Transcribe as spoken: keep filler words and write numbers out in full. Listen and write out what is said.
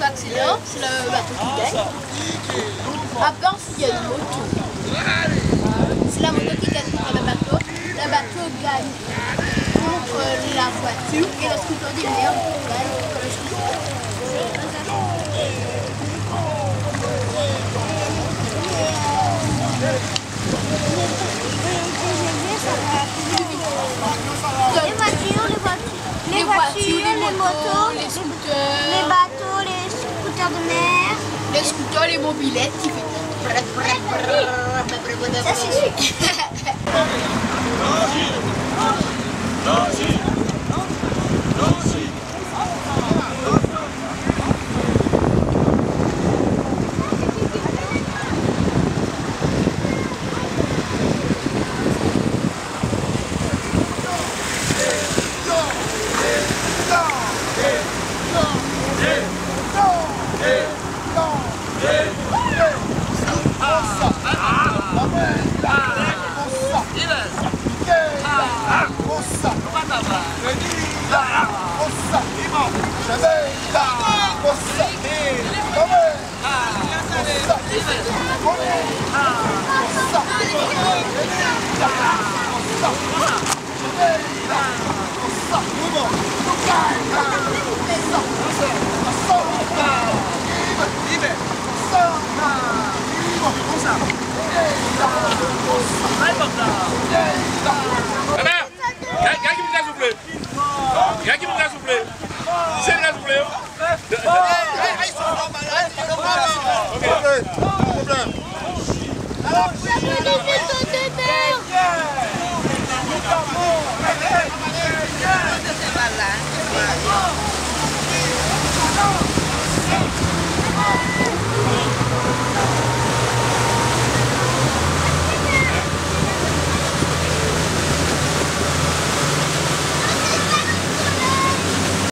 accélère, c'est le bateau qui gagne. À part s'il y a une moto. C'est la moto qui gagne contre le bateau. Le bateau gagne contre la voiture et le scooter dit merde gagne contre le scooter. Les voitures, les voitures, les voitures, les motos, les scooters, les bateaux, les scooters de mer, les scooters, les mobilettes qui fait. Ça c'est sûr. Qui me l'a soufflé? C'est l'a soufflé.